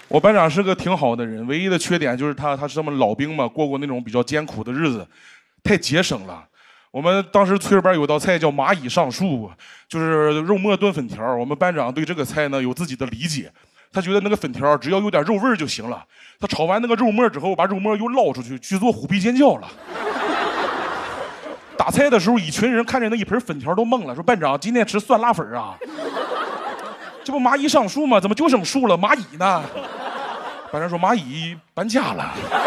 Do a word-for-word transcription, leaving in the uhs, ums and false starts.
我班长是个挺好的人，唯一的缺点就是他他是他们老兵嘛，过过那种比较艰苦的日子，太节省了。我们当时炊事班有道菜叫蚂蚁上树，就是肉末炖粉条。我们班长对这个菜呢有自己的理解，他觉得那个粉条只要有点肉味就行了。他炒完那个肉末之后，把肉末又捞出去去做虎皮尖椒了。打菜的时候，一群人看着那一盆粉条都懵了，说：“班长，今天吃酸辣粉啊？这不蚂蚁上树吗？怎么就剩树了？蚂蚁呢？”班长说：“蚂蚁搬家了。”